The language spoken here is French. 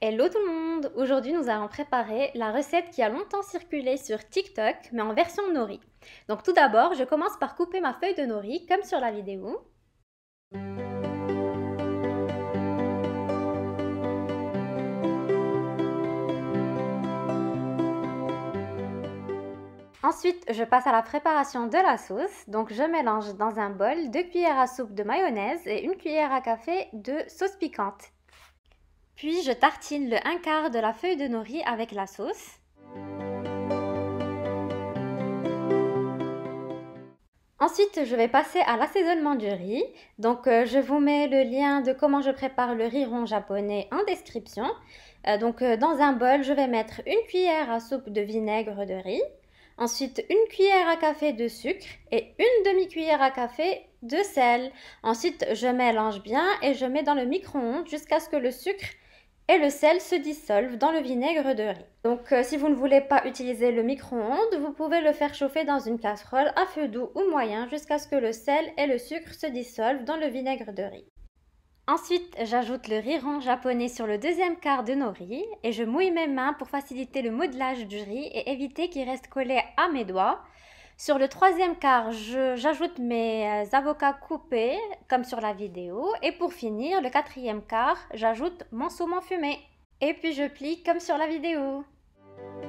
Hello tout le monde! Aujourd'hui nous allons préparer la recette qui a longtemps circulé sur TikTok mais en version nori. Donc tout d'abord je commence par couper ma feuille de nori comme sur la vidéo. Ensuite je passe à la préparation de la sauce. Donc je mélange dans un bol 2 cuillères à soupe de mayonnaise et 1 cuillère à café de sauce piquante. Puis je tartine le 1/4 de la feuille de nori avec la sauce. Ensuite, je vais passer à l'assaisonnement du riz. Donc, je vous mets le lien de comment je prépare le riz rond japonais en description. Dans un bol, je vais mettre 1 cuillère à soupe de vinaigre de riz. Ensuite, 1 cuillère à café de sucre et 1 demi-cuillère à café de sel. Ensuite, je mélange bien et je mets dans le micro-ondes jusqu'à ce que le sucre et le sel se dissolvent dans le vinaigre de riz. Donc si vous ne voulez pas utiliser le micro-ondes, vous pouvez le faire chauffer dans une casserole à feu doux ou moyen jusqu'à ce que le sel et le sucre se dissolvent dans le vinaigre de riz. Ensuite, j'ajoute le riz rond japonais sur le 2/4 de nos riz et je mouille mes mains pour faciliter le modelage du riz et éviter qu'il reste collé à mes doigts. Sur le 3/4, j'ajoute mes avocats coupés, comme sur la vidéo. Et pour finir, le 4/4, j'ajoute mon saumon fumé. Et puis je plie comme sur la vidéo.